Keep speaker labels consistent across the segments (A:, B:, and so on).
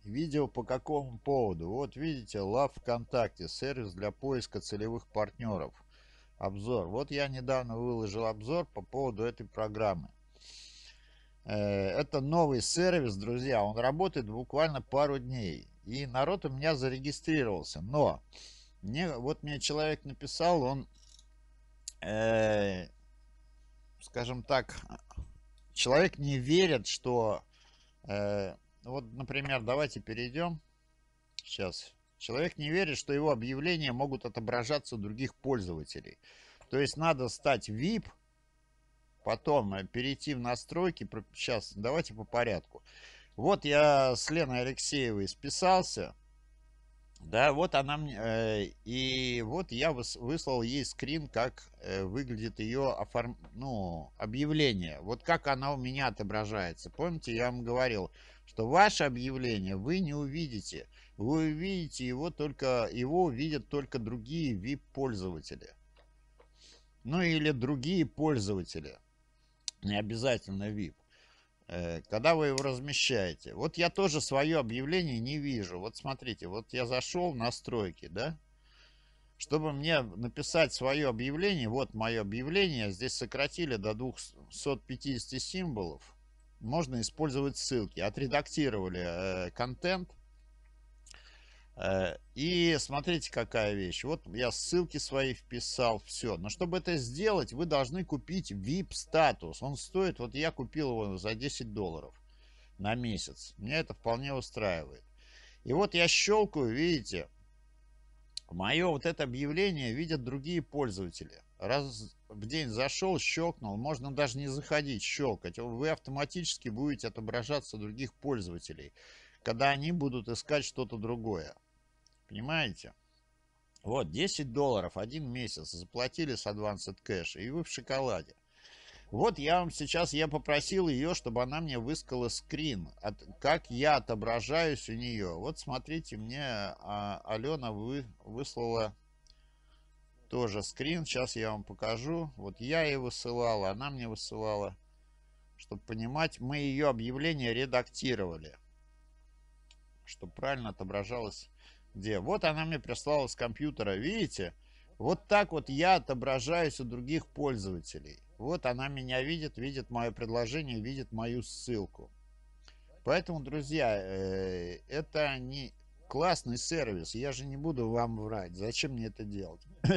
A: Видео по какому поводу? Вот видите, Love ВКонтакте, сервис для поиска целевых партнеров. Обзор. Вот я недавно выложил обзор по поводу этой программы. Это новый сервис, друзья. Он работает буквально пару дней. И народ у меня зарегистрировался. Но мне человек написал, он, э, скажем так, человек не верит, что... вот, например, давайте перейдем. Сейчас. Человек не верит, что его объявления могут отображаться у других пользователей. То есть надо стать VIP, потом перейти в настройки. Сейчас, давайте по порядку. Вот я с Леной Алексеевой списался. Да, вот она мне... и вот я выслал ей скрин, как выглядит ее объявление. Вот как она у меня отображается. Помните, я вам говорил, что ваше объявление вы не увидите. Вы увидите его увидят только другие VIP-пользователи. Ну или другие пользователи. Не обязательно VIP. Когда вы его размещаете. Вот я тоже свое объявление не вижу. Вот смотрите, вот я зашел в настройки, да? Чтобы мне написать свое объявление, вот мое объявление, здесь сократили до 250 символов. Можно использовать ссылки. Отредактировали контент. И смотрите, какая вещь. Вот я ссылки свои вписал, все. Но чтобы это сделать, вы должны купить VIP статус. Он стоит, вот я купил его за $10 на месяц. Меня это вполне устраивает. И вот я щелкаю, видите, мое вот это объявление видят другие пользователи. Раз в день зашел, щелкнул, можно даже не заходить, щелкать. Вы автоматически будете отображаться других пользователей, когда они будут искать что-то другое. Понимаете? Вот, $10, 1 месяц, заплатили с Advanced Cash, и вы в шоколаде. Вот я попросил ее, чтобы она мне высказала скрин, как я отображаюсь у нее. Вот смотрите, мне Алена выслала тоже скрин, сейчас я вам покажу. Вот я ей высылала, она мне высылала. Чтобы понимать, мы ее объявление редактировали, чтобы правильно отображалось где. Вот она мне прислала с компьютера, видите? Вот так вот я отображаюсь у других пользователей. Вот она меня видит, видит мое предложение, видит мою ссылку. Поэтому, друзья, это не классный сервис. Я же не буду вам врать. Зачем мне это делать?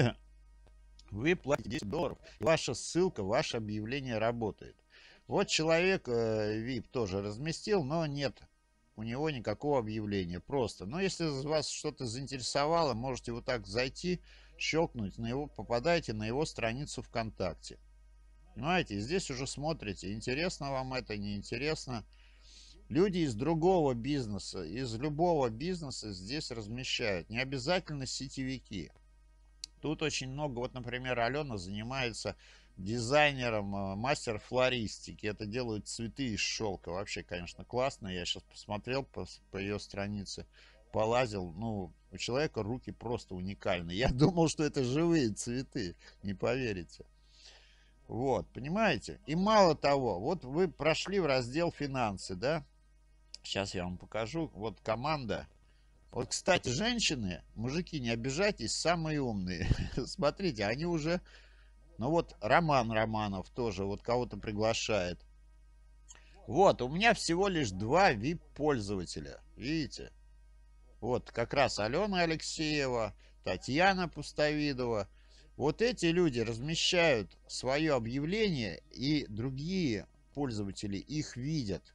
A: Вы платите $10, ваша ссылка, ваше объявление работает. Вот человек VIP тоже разместил, но нет у него никакого объявления. Просто. Но если вас что-то заинтересовало, можете вот так зайти, щелкнуть на его, попадаете на его страницу ВКонтакте. Понимаете, здесь уже смотрите, интересно вам это, неинтересно. Люди из другого бизнеса, из любого бизнеса здесь размещают. Не обязательно сетевики. Тут очень много, вот, например, Алена занимается дизайнером, мастер флористики. Это делают цветы из шелка. Вообще, конечно, классно. Я сейчас посмотрел по ее странице, полазил. Ну, у человека руки просто уникальные. Я думал, что это живые цветы. Не поверите. Вот, понимаете? И мало того, вот вы прошли в раздел финансы, да? Сейчас я вам покажу. Вот команда. Вот, кстати, женщины, мужики, не обижайтесь, самые умные. Смотрите, они уже... Ну вот Роман Романов тоже вот кого-то приглашает. Вот, у меня всего лишь 2 VIP-пользователя. Видите? Вот как раз Алена Алексеева, Татьяна Пустовидова. Вот эти люди размещают свое объявление, и другие пользователи их видят.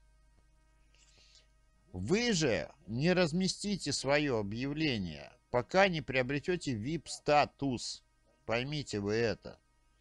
A: Вы же не разместите свое объявление, пока не приобретете VIP-статус. Поймите вы это.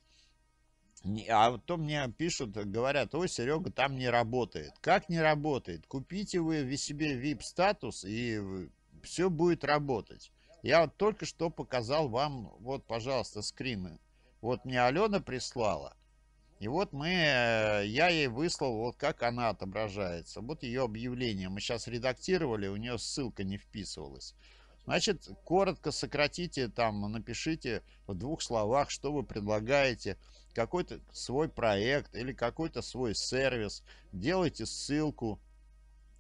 A: А то мне пишут, говорят, ой, Серега, там не работает. Как не работает? Купите вы себе VIP-статус, и все будет работать. Я вот только что показал вам, вот, пожалуйста, скрины. Вот мне Алена прислала. И вот я ей выслал, вот как она отображается. Вот ее объявление. Мы сейчас редактировали, у нее ссылка не вписывалась. Значит, коротко сократите, там, напишите в 2 словах, что вы предлагаете, какой-то свой проект или какой-то свой сервис. Делайте ссылку.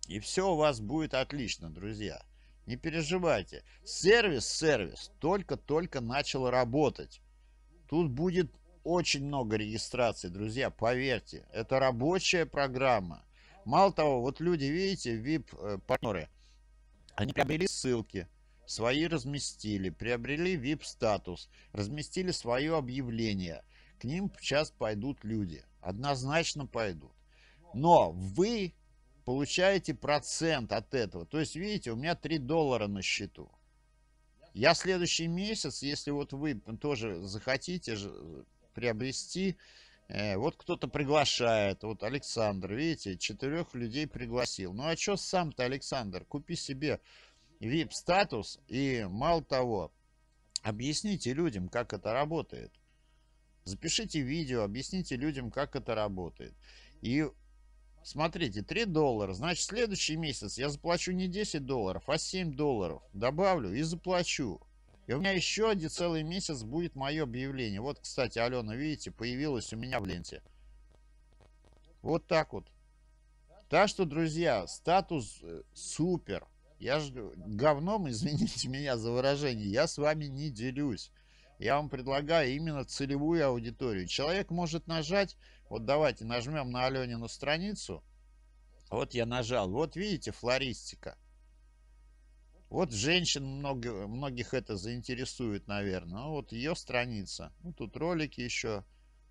A: И все у вас будет отлично, друзья. Не переживайте. Сервис только-только начал работать. Тут будет очень много регистраций, друзья, поверьте. Это рабочая программа. Мало того, вот люди, видите, VIP-партнеры, они приобрели ссылки, свои разместили, приобрели VIP-статус, разместили свое объявление. К ним сейчас пойдут люди. Однозначно пойдут. Но вы получаете процент от этого. То есть, видите, у меня $3 на счету. Я следующий месяц, если вот вы тоже захотите приобрести, вот кто-то приглашает, вот Александр, видите, 4 людей пригласил. Ну а что сам-то, Александр? Купи себе VIP-статус и, мало того, объясните людям, как это работает. Запишите видео, объясните людям, как это работает. И смотрите, $3, значит, следующий месяц я заплачу не $10, а $7. Добавлю и заплачу. И у меня еще один целый месяц будет мое объявление. Вот, кстати, Алена, видите, появилась у меня в ленте. Вот так вот. Так что, друзья, статус супер. Я же говном, извините меня за выражение, я с вами не делюсь. Я вам предлагаю именно целевую аудиторию. Человек может нажать, вот давайте нажмем на Аленину страницу. Вот я нажал, вот видите, флористика. Вот женщин многих это заинтересует, наверное. Ну, вот ее страница. Ну, тут ролики еще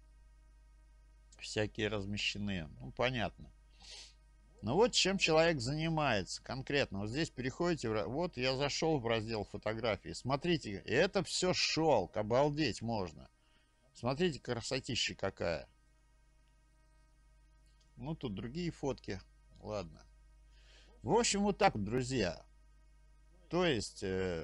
A: всякие размещены. Ну, понятно. Ну, вот чем человек занимается конкретно. Вот здесь переходите, вот я зашел в раздел фотографии. Смотрите, это все шелк, обалдеть можно. Смотрите, красотища какая. Ну, тут другие фотки. Ладно. В общем, вот так вот, друзья. То есть,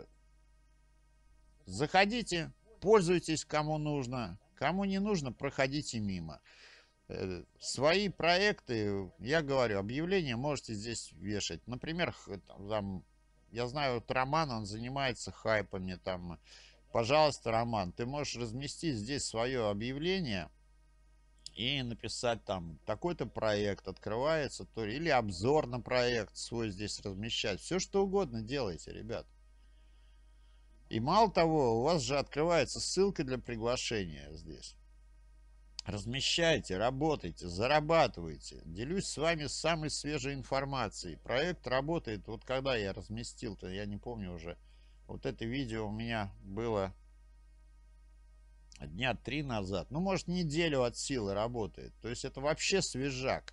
A: заходите, пользуйтесь кому нужно. Кому не нужно, проходите мимо. Свои проекты, я говорю, объявления можете здесь вешать. Например, там, я знаю, вот Роман, он занимается хайпами. Там, пожалуйста, Роман, ты можешь разместить здесь свое объявление и написать там, такой-то проект открывается, то, или обзор на проект свой здесь размещать. Все что угодно делайте, ребят. И мало того, у вас же открывается ссылка для приглашения здесь. Размещайте, работайте, зарабатывайте. Делюсь с вами самой свежей информацией. Проект работает. Вот когда я разместил-то, я не помню уже. Вот это видео у меня было дня 3 назад. Ну, может, неделю от силы работает. То есть это вообще свежак.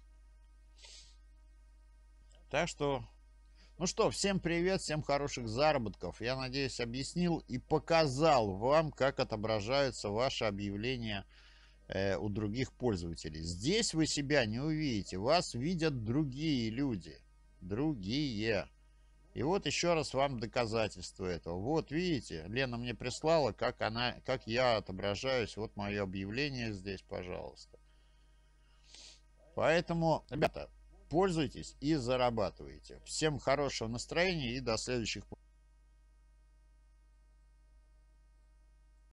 A: Так что, ну что, всем привет, всем хороших заработков. Я надеюсь, объяснил и показал вам, как отображаются ваши объявления у других пользователей. Здесь вы себя не увидите. Вас видят другие люди. Другие. И вот еще раз вам доказательство этого. Вот видите, Лена мне прислала, как я отображаюсь. Вот мое объявление здесь, пожалуйста. Поэтому, ребята, пользуйтесь и зарабатывайте. Всем хорошего настроения и до следующих